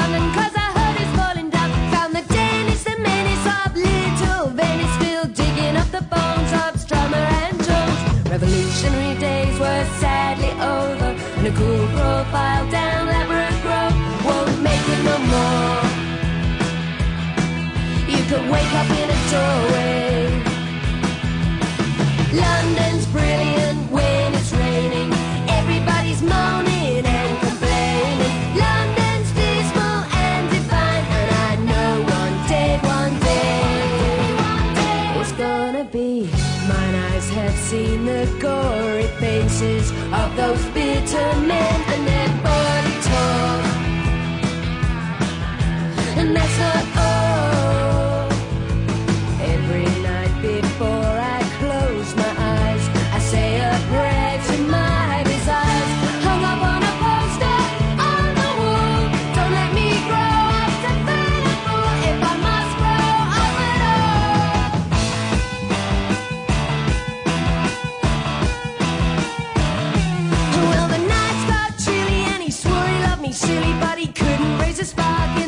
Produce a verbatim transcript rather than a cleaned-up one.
London, cause I heard it's falling down. Found the Danish, the menace of little Venice, still digging up the bones of Strummer and Jones. Revolutionary days were sadly over, and a cool profile down Labrador Grove won't make it no more. You could wake up in a doorway. London's brilliant when it's raining. Everybody's moaning and complaining. London's dismal and divine, and I know one day, one day, it's gonna be mine. Eyes have seen the gory faces of those bitter men and their body talk. And that's not all. Every night before I close my eyes, I say a prayer to my desires, hung up on a poster on the wall. Don't let me grow up to find a fool if I must grow up at all. Well, the nights got chilly and he swore he loved me silly, but he couldn't raise a spark in